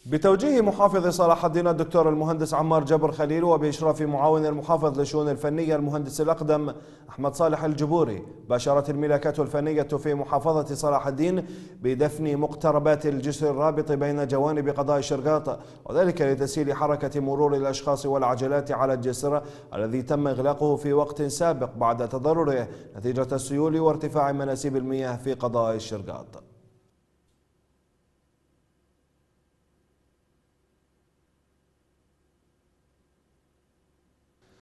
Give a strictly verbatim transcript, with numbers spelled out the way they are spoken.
بتوجيه محافظ صلاح الدين الدكتور المهندس عمار جبر خليل وبإشراف معاون المحافظ للشؤون الفنية المهندس الأقدم أحمد صالح الجبوري، باشرت الملاكات الفنية في محافظة صلاح الدين بدفن مقتربات الجسر الرابط بين جوانب قضاء الشرقاط، وذلك لتسهيل حركة مرور الأشخاص والعجلات على الجسر الذي تم إغلاقه في وقت سابق بعد تضرره نتيجة السيول وارتفاع مناسيب المياه في قضاء الشرقاط.